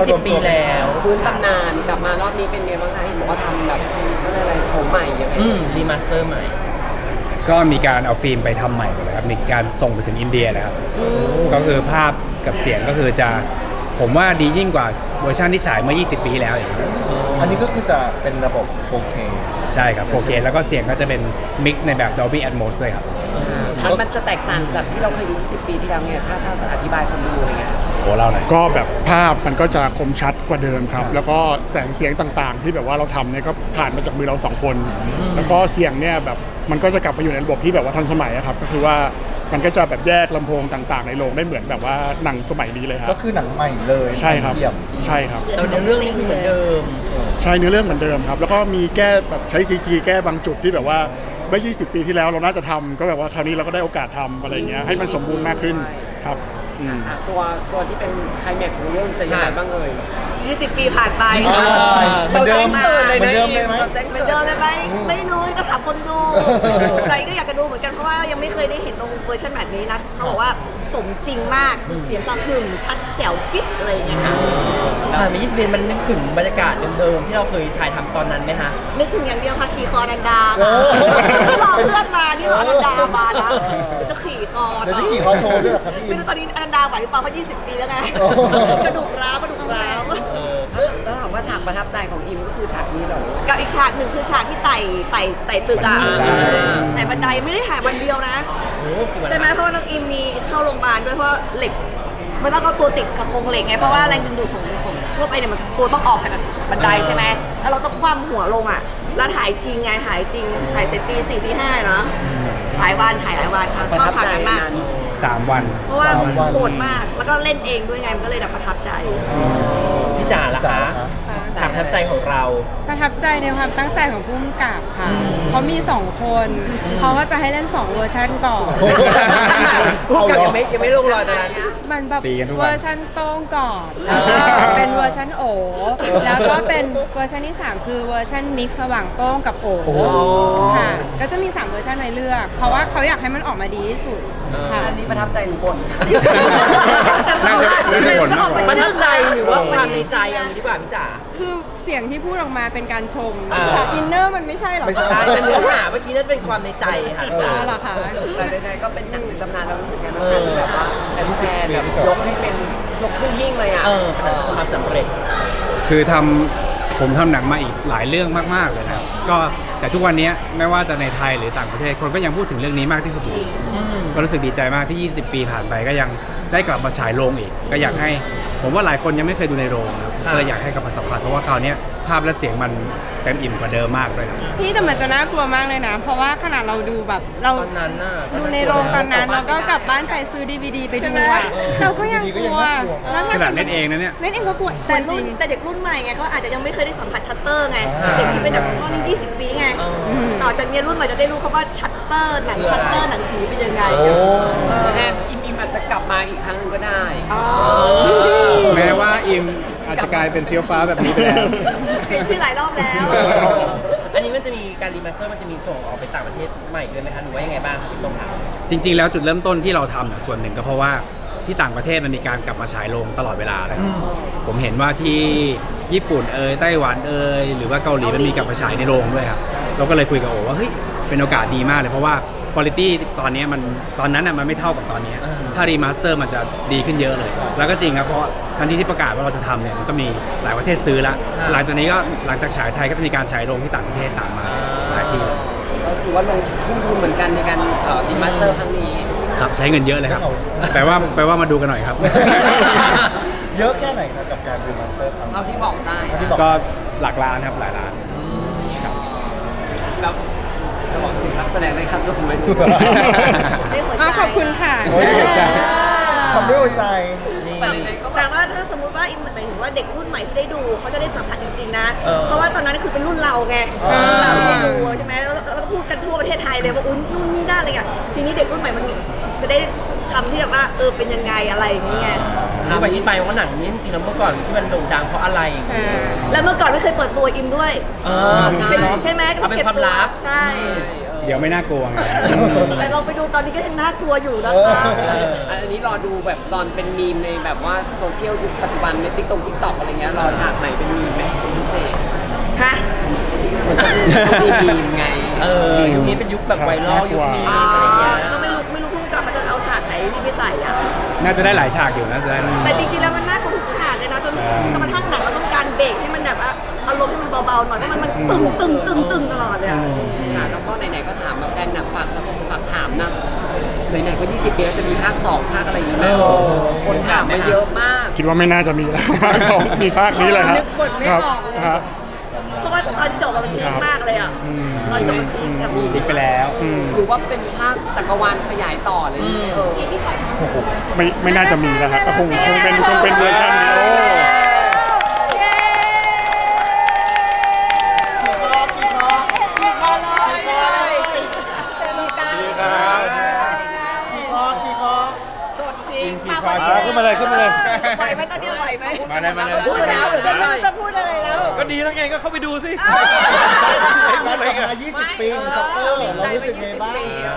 20 ปีแล้วฟื้นตำนานกลับมารอบนี้เป็นไงบ้างคะเห็นบอกว่าทำแบบอะไรโฉมใหม่ยังไงรีมาสเตอร์ใหม่ก็มีการเอาฟิล์มไปทำใหม่หมดเลยครับมีการส่งไปถึงอินเดียเลยครับก็คือภาพกับเสียงก็คือจะผมว่าดียิ่งกว่าเวอร์ชันที่ฉายเมื่อ20 ปีแล้วอย่างนี้อันนี้ก็คือจะเป็นระบบ 4K ใช่ครับ 4K แล้วก็เสียงก็จะเป็นมิกซ์ในแบบ Dolby Atmos ด้วยครับมันจะแตกต่างจากที่เราเคยดู10 ปีที่แล้วเนี่ยถ้าอธิบายคนดูอะไรเงี้ยโอ้เล่าหน่อยก็แบบภาพมันก็จะคมชัดกว่าเดิมครับแล้วก็แสงเสียงต่างๆที่แบบว่าเราทำเนี่ยก็ผ่านมาจากมือเรา2 คนแล้วก็เสียงเนี่ยแบบมันก็จะกลับมาอยู่ในระบบที่แบบว่าทันสมัยครับก็คือว่ามันก็จะแบบแยกลำโพงต่างๆในโรงได้เหมือนแบบว่าหนังสมัยนี้เลยครับก็คือหนังใหม่เลยใช่ครับใช่ครับแต่เรื่องนี้คือเหมือนเดิมใช่เนื้อเรื่องเหมือนเดิมครับแล้วก็มีแก้แบบใช้ CG แก้บางจุดที่แบบว่าเมื่อ20 ปีที่แล้วเราน่าจะทำก็แบบว่าคราวนี้เราก็ได้โอกาสทำอะไรเงี้ยให้มันสมบูรณ์มากขึ้นครับตัวที่เป็นไคลแม็กซ์ของเรื่องจะยังไงบ้างเอ่ย 20 ปีผ่านไปเหมือนเดิมเลยไหมเหมือนเดิมเลยไหมไม่รู้ก็ถามคนดูใครก็อยากจะดูเหมือนกันเพราะว่ายังไม่เคยได้เห็นตรงเวอร์ชันแบบนี้นะเขาบอกว่าสมจริงมากคือเสียงกลางหึ่มชัดแจ๋วกิ๊บอะไรอย่างเงี้ยค่ะผ่านมา20 ปีมันนึกถึงบรรยากาศเดิมๆที่เราเคยถ่ายทำตอนนั้นไหมคะนึกถึงอย่างเดียวค่ะขี่คอนันดาค่ะรอเพื่อนมาที่รอนันดามานะจะขี่คอจะขี่คอโชว์ด้วยหรอครับพี่ไม่รู้ตอนนี้นันดาไหวหรือเปล่าเพราะ20 ปีแล้วไงกระดูกร้าวแล้วถามว่าฉากประทับใจของอิมก็คือฉากนี้เหรอกับอีกฉากหนึ่งคือฉากที่ไต่ตึกอ่ะแต่บันไดไม่ได้ถ่ายวันเดียวนะใช่ไหมเพราะว่าน้องอิมมีเข้าโรงพยาบาลด้วยเพราะเหล็กมันต้องเอาตัวติดกับโครงเหล็กไงเพราะว่าแรงดึงดูดของทั่วไปเนี่ยมันตัวต้องออกจากบันไดใช่ไหมแล้วเราต้องคว่ำหัวลงอ่ะแล้วถ่ายจริงไงถ่ายเสร็จตี 4 ตี 5เนาะถ่ายหลายวันค่ะชอบฉากนั้นมาก 3 วันเพราะว่าโหดมากแล้วก็เล่นเองด้วยไงมันก็เลยแบบประทับใจพี่จ๋าล่ะคะประทับใจของเราประทับใจในความตั้งใจของผู้กำกับค่ะเขามี2 คนเขาก็จะให้เล่น2 เวอร์ชันก่อนผู้กำกับยังไม่ลงรอยตอนนั้นมันแบบเวอร์ชันโต้งก่อนแล้วก็เป็นเวอร์ชันโอแล้วก็เป็นเวอร์ชันที่3คือเวอร์ชันมิกซ์ระหว่างโต้งกับโอค่ะก็จะมี3 เวอร์ชันให้เลือกเพราะว่าเขาอยากให้มันออกมาดีที่สุดค่ะอันนี้ประทับใจทุกคนน่าจะผลประทับใจหรือว่าความในใจอย่างนี้ดีกว่าพี่จ๋าคือเสียงที่พูดออกมาเป็นการชมแต่อินเนอร์มันไม่ใช่หรอกใช่แต่เนื้อหาเมื่อกี้นั่นเป็นความในใจค่ะจ๋าหรอคะแต่ใดๆก็เป็นหนังในตำนานเรารู้สึกกันแบบว่าแฟนแบบยกให้เป็นยกขึ้นหิ้งเลยอ่ะความสำเร็จคือผมทำหนังมาอีกหลายเรื่องมากๆเลยนะครับก็แต่ทุกวันนี้ไม่ว่าจะในไทยหรือต่างประเทศคนก็ยังพูดถึงเรื่องนี้มากที่สุดก็รู้สึกดีใจมากที่20 ปีผ่านไปก็ยังได้กลับมาฉายโรงอีกก็อยากให้ผมว่าหลายคนยังไม่เคยดูในโรงนะก็เลยอยากให้กลับมาสัมผัสเพราะว่าคราวนี้ภาพและเสียงมันเต็มอิ่มกว่าเดิมมากเลยครับพี่แต่มันจะน่ากลัวมากเลยนะเพราะว่าขนาดเราดูแบบเราดูในโรงตอนนั้นเราก็กลับบ้านไปซื้อ DVD ไปดูเราก็ยังกลัวแล้วขนาดเล่นเองนะเนี่ยเล่นเองก็กลัวแต่เด็กรุ่นใหม่ไงเขาอาจจะยังไม่เคยได้สัมผัสชัตเตอร์ไงเด็กที่เป็นแบบตอนนี้20 ปีไงต่อจากนี้รุ่นใหม่จะได้รู้คำว่าชัตเตอร์หนังผีเป็นยังไงแน่อิมอาจจะกลับมาอีกครั้งนึงก็ได้แม้ว่าอิมอาจจะกลายเป็นเฟี้ยวฟ้าแบบนี้ไปแล้วเปลี่ยนชื่อหลายรอบแล้วอันนี้มันจะมีการรีมาสเตอร์มันจะมีส่งออกไปต่างประเทศใหม่ด้วยไหมคะหรือว่ายังไงบ้างพี่ต้องถามจริงๆแล้วจุดเริ่มต้นที่เราทำส่วนหนึ่งก็เพราะว่าที่ต่างประเทศมันมีการกลับมาฉายโรงตลอดเวลาเลยผมเห็นว่าที่ญี่ปุ่นไต้หวันหรือว่าเกาหลีมันมีกลับมาฉายในโรงด้วยครับเราก็เลยคุยกับโอว่าเฮ้ยเป็นโอกาสดีมากเลยเพราะว่าคุณภาพตอนนี้ตอนนั้นมันไม่เท่ากับตอนนี้ถ้ารีมาสเตอร์มันจะดีขึ้นเยอะเลยแล้วก็จริงครับเพราะทันทีที่ประกาศว่าเราจะทำเนี่ยมันก็มีหลายประเทศซื้อแล้วหลังจากนี้ก็หลังจากฉายไทยก็จะมีการฉายโรงที่ต่างประเทศตามมาหลายที่เลยก็คือว่าลงทุ่มทุนเหมือนกันในการรีมาสเตอร์ครั้งนี้ครับใช้เงินเยอะเลยครับแปลว่ามาดูกันหน่อยครับเยอะแค่ไหนครับกับการรีมาสเตอร์ครั้งเอาที่บอกได้ก็หลักล้านครับหลายล้านครับแล้วจะบอกสุดนักแสดงในขั้นต้นไหมขอบคุณค่ะทำด้วยใจแต่ว่าถ้าสมมติว่าอิมหมายถึงว่าเด็กรุ่นใหม่ที่ได้ดูเขาจะได้สัมผัสจริงๆนะเพราะว่าตอนนั้นคือเป็นรุ่นเราไงเราได้ดูใช่ไหมแล้วก็พูดกันทั่วประเทศไทยเลยว่าอุ้นนู่นนี่นั่นอะไรอย่างทีนี้เด็กรุ่นใหม่มันจะได้คำที่แบบว่าเป็นยังไงอะไรอย่างเงี้ยไปที่ไปว่าหนังนี้จริงๆแล้วเมื่อก่อนที่มันโด่งดังเพราะอะไรแล้วเมื่อก่อนไม่เคยเปิดตัวอิมด้วยใช่ไหมก็เป็นความลับใช่เดี๋ยวไม่น่ากลัวไงแต่เราไปดูตอนนี้ก็ยังน่ากลัวอยู่นะคะอันนี้รอดูแบบตอนเป็นมีมในแบบว่าโซเชียลยุคปัจจุบันในติ๊กต็อกอะไรเงี้ยรอฉากไหนเป็นมีมไหมพิเศษฮะมีมีมไงยุคนี้เป็นยุคแบบไวรัลยุคมีมอะไรเงี้ยก็ไม่รู้พุ่งกลับมันจะเอาฉากไหนที่ไปใส่อ่ะน่าจะได้หลายฉากอยู่น่าจะได้แต่จริงๆแล้วมันน่ากลัวทุกฉากเลยนะจนกระทั่งหนังเราต้องการเบรกให้มันแบบว่าอารมณ์ให้มันเบาๆหน่อยเพราะมันตึงตลอดเลยอะค่ะแล้วก็ไหนๆก็ถามมาแฟนหนังฝากถามนะไหนๆก็20 ปีแล้วจะมีภาค 2 ภาคอะไรอย่างเงี้ยคนถามมาเยอะมากคิดว่าไม่น่าจะมีแล้วภาค 2 มีภาคนี้เลยครับนึกบทไม่ออกเลยครับเพราะว่าตอนจบมันพีคมากเลยอ่ะตอนจบมันพีคแบบซิกไปแล้วหรือว่าเป็นภาคจักรวาลขยายต่อเลยไม่น่าจะมีแล้วครับก็คงเป็นเวอร์ชันนี้โอ้ขึ้นมาเลยขึ้นมาเลยไหวไหมตอนนี้ไหวไหมมาเลยพูดแล้วเดี๋ยวจะพูดอะไรแล้วก็ดีแล้วไงก็เข้าไปดูสิการทำมา20 ปีของชัปเตอร์เรารู้สึกไงบ้าง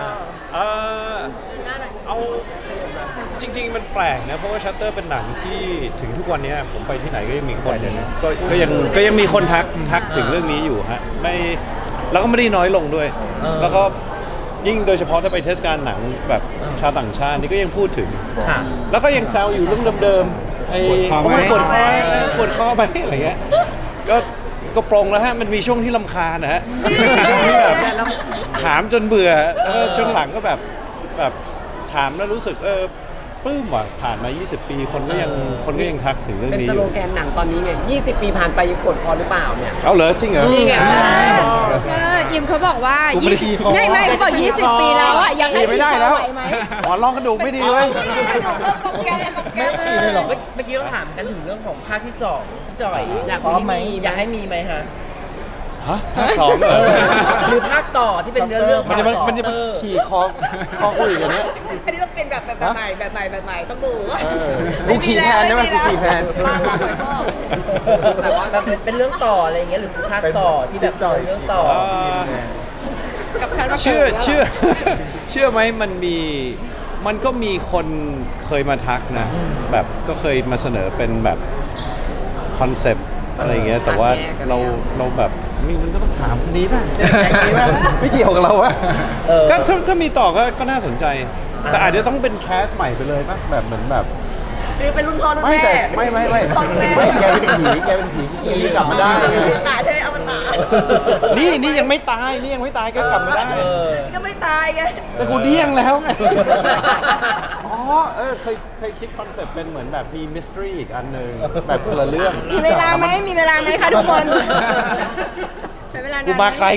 เอาจริงๆมันแปลกนะเพราะว่าชัตเตอร์เป็นหนังที่ถึงทุกวันนี้ผมไปที่ไหนก็ยังมีคนก็ยังมีคนทักถึงเรื่องนี้อยู่ฮะไม่แล้วก็ไม่ได้น้อยลงด้วย แล้วก็ยิ่งโดยเฉพาะถ้าไปเทศกาลหนังแบบชาวต่างชาตินี่ก็ยังพูดถึง แล้วก็ยังแซวอยู่เรื่องเดิมๆไอ้ปวดคอไปอะไรเงี้ยก็ปรงแล้วฮะมันมีช่วงที่รำคาญนะฮะช่วงที่แบบถามจนเบื่อแล้วก็ช่วงหลังก็แบบถามแล้วรู้สึกปลื้มว่ะผ่านมา20 ปีคนก็ยังทักถึงเรื่องเป็นนี้สอโลยู่แกนหนังตอนนี้ไง20 ปีผ่านไปยังกดคอหรือเปล่าเนี่ยเอาเหรอจริงเหรอนี่ไงยิมเขาบอกว่ากูไม่ได้ขี่คอไม่เขาบอก20 ปีแล้วอ่ะยังให้ไม่ขี่ได้คแล้อวไหวไหมหมอนรองกระดูกไม่ดีเว้ยไม่ขี่เลยหรอเมื่อกี้เราถามกันถึงเรื่องของภาคที่2พี่จอยพร้อมไหมอยากให้มีไหมฮะฮะภาค2เหรอหรือภาคต่อที่เป็นเนื้อเรื่องมันจะมาขี่คอคุยอย่างเนี้ยอันนี้ต้องเป็นแบบใหม่ต้องดูว่ากูขี่แทนได้ไหมกูขี่แทนบ้าไปพ่อแต่ว่าแบบเป็นเรื่องต่ออะไรอย่างเงี้ยหรือภาคต่อที่แบบเป็นเรื่องต่อกับฉันว่าเชื่อไหมมันก็มีคนเคยมาทักนะแบบก็เคยมาเสนอเป็นแบบคอนเซปต์อะไรเงี้ยแต่ว่าเราแบบมันก็ต้องถามคนนี้ป่ะไม่เกี่ยวกับเราวะก็ถ้ามีต่อก็น่าสนใจแต่อาจจะต้องเป็นแคสใหม่ไปเลยป่ะแบบเหมือนแบบหรือเป็นรุ่นพ่อรุ่นไม่แม่แต่ไม่พ่อรุ่นแม่ไม่แกเป็นผีขี่กลับมาได้ตายใช่ไหมอวตารนี่ยังไม่ตายก็กลับมาได้ก็ไม่ตายไงแต่กูเดี้ยงแล้วไงอ๋อเคยคิดคอนเซ็ปต์เป็นเหมือนแบบมีมิสทรีอีกอันหนึ่งแบบคนละเรื่องมีเวลาไหมคะทุกคนใช้เวลานานกูมาใคร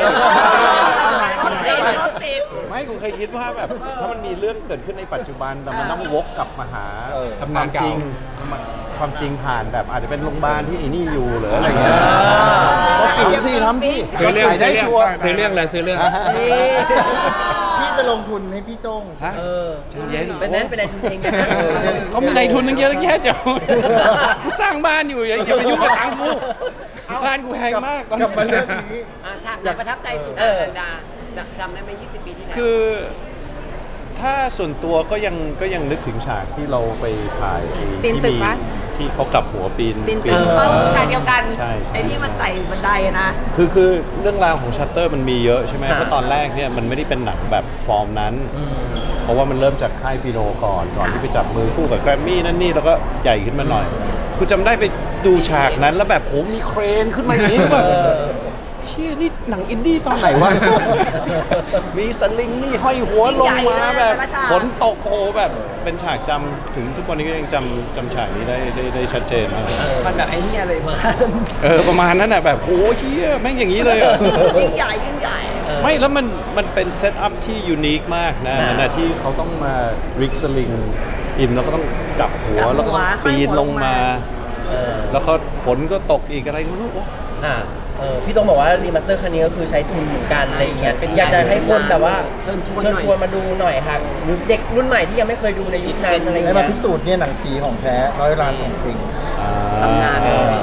ไม่กูเคยคิดว่าแบบถ้ามันมีเรื่องเกิดขึ้นในปัจจุบันแต่มันต้องวกกลับมาหาทำงานเก่าความจริงผ่านแบบอาจจะเป็นโรงพยาบาลที่ไอ้นี่อยู่หรืออะไรเงี้ยทำสิซื้อเรื่องได้ชัวร์ซื้อเรื่องเลยซื้อเรื่องพี่จะลงทุนให้พี่โจ้งฮะเย็นเป็นนั้นเป็นนายทุนเองนะเขามีนายทุนตั้งเยอะตั้งแยะจ้ะกูสร้างบ้านอยู่อย่าไปยุ่งกับทางกูบ้านกูแพงมากกลับมาเรื่องนี้ฉากไหนประทับใจสุดดาจำได้ไหม20 ปีที่แล้วคือถ้าส่วนตัวก็ยังนึกถึงฉากที่เราไปถ่ายปีนตึกปะที่เขากลับหัวปีนเพราะฉากเดียวกันใช่ไอ้ที่มันไต่บันไดนะคือเรื่องราวของชัตเตอร์มันมีเยอะใช่ไหมเพราะตอนแรกเนี่ยมันไม่ได้เป็นหนังแบบฟอร์มนั้น เพราะว่ามันเริ่มจากค่ายฟีโนก่อนที่ไปจับมือคู่กับแกรมมี่นั่นนี่แล้วก็ใหญ่ขึ้นมาหน่อยกูจำได้ไปดูฉากนั้นแล้วแบบโหมีเครนขึ้นมาอย่างนี้แบบเชี่ยนี่หนังอินดี้ตอนไหนวะ มีสลิงนี่ห้อยหัวลงมาแบบฝนตกโอ้โหแบบเป็นฉากจำถึงทุกวันนี้ก็ยังจำฉากนี้ได้ชัดเจนมากมันแบบไอ้เหี้ยเลยเพื่อนประมาณนั้นอ่ะแบบโหเชี่ยแม่งอย่างนี้เลยอ่ะยิ่งใหญ่ไม่แล้วมันเป็นเซตอัพที่ยูนิคมากนะนั่นนะที่เขาต้องมาริกสลิงอินแล้วก็ต้องจับหัวแล้วก็ต้องปีนลงมาแล้วก็ฝนก็ตกอีกอะไรไม่รู้พี่ต้องบอกว่ารีมาสเตอร์ครั้งนี้ก็คือใช้ทุนเหมือนกันอะไรอย่างเงี้ยอยากจะให้คนแบบว่าเชิญชวนมาดูหน่อยค่ะหรือเด็กรุ่นใหม่ที่ยังไม่เคยดูในยุคนั้นอะไรอย่างให้เงี้มาย พิสูจน์เนี่ยหนังผีของแท้100 ล้านของจริงตำนานเลย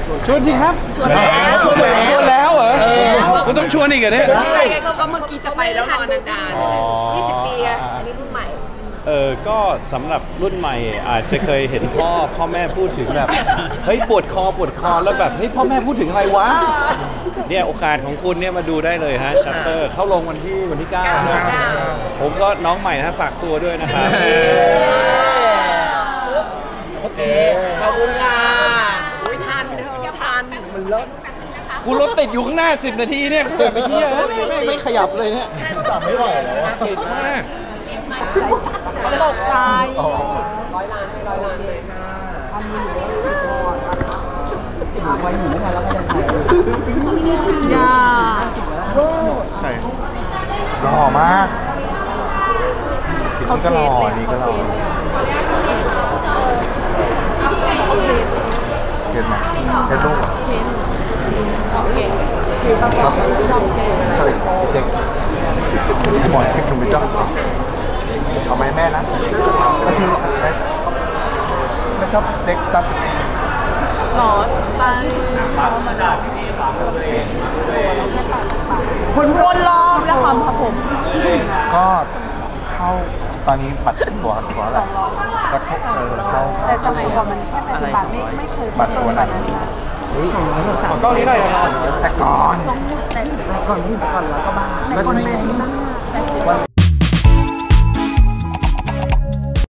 ชวนสิครับชวนแล้วชวนแล้วเหรอคุณต้องชวนอีกเหรอเนี่ยก็เมื่อกี้จะไปแล้วนอนนาน 20 ปีไงอันนี้รุ่นใหม่ก็สำหรับรุ่นใหม่อาจจะเคยเห็นพ่อแม่พูดถึงแบบเฮ้ยปวดคอแล้วแบบเฮ้ยพ่อแม่พูดถึงอะไรวะเนี่ยโอกาสของคุณเนี่ยมาดูได้เลยฮะชัตเตอร์เข้าลงวันที่ 9นะผมก็น้องใหม่นะฝากตัวด้วยนะครับโอเคขอบคุณค่ะๆอุ้ยทันเธอทันมันเลิศกูรถติดอยู่ข้างหน้า10 นาทีเนี่ยกูแบบไปเที่ยวไม่ขยับเลยเนี่ยจับไม่ไหวแล้วอะติดมากตกใจร้อยล้านเลยค่ะอย่าใช่หล่อมากนี่ก็หล่อนี่ก็หล่อเห็นไหมเห็นลูกเหรอชอบสลิดเจ๊กหมอนเทคหนุ่มไม่ชอบเอาไหมแม่นะไม่ชอบเจ๊กตัดตีหรอตายคนวนรอบแล้วความครับผมก็เข้าตอนนี้บัตรตัวอะไรก็เข้าแต่สมัยก่อนมันแค่80 บาทไม่เคยบัตรตัวไหนขอกล้องนี้หน่อยครับแต่ก่อนแต่ก่อน100 กว่าบาทแต่คนแม่